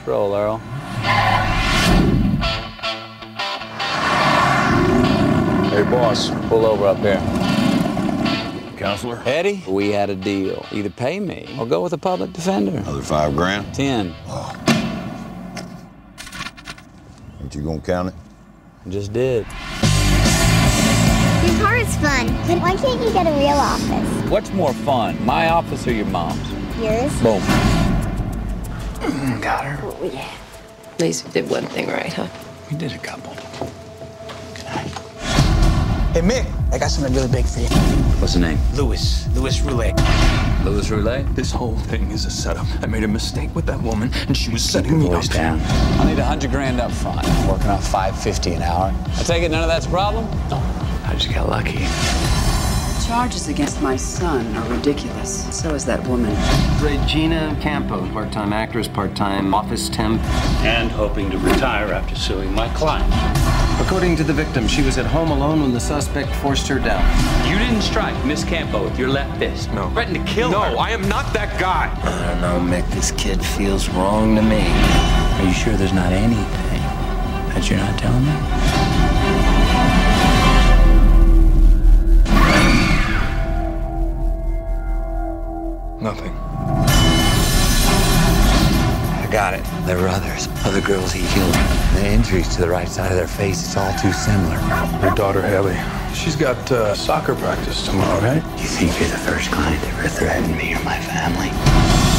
Roll, Earl. Hey, boss, Pull over up here. counselor. Eddie, we had a deal. Either pay me or go with a public defender. Another 5 grand? 10. Ain't you gonna count it? Just did. Your car is fun, but why can't you get a real office? What's more fun, my office or your mom's? Yours? Boom. Got her. Oh, yeah. At least we did one thing right, huh? We did a couple. Hey, Mick, I got something really big for you. What's the name? Louis Roulet. Louis Roulet? This whole thing is a setup. I made a mistake with that woman, and she was setting me up. Voice down. I need 100 grand up front. I'm working on $550 an hour. I take it none of that's a problem? No. I just got lucky. Charges against my son are ridiculous. So is that woman. Regina Campo, part-time actress, part-time office temp. And hoping to retire after suing my client. According to the victim, she was at home alone when the suspect forced her down. You didn't strike Miss Campo with your left fist. No. Threatened to kill her. No, I am not that guy. I don't know, Mick, this kid feels wrong to me. Are you sure there's not anything that you're not telling me? Nothing. I got it. There were others. Other girls he killed. The injuries to the right side of their face, it's all too similar. Her daughter, Haley, she's got soccer practice tomorrow, right? You think you're the first client to ever threaten me or my family?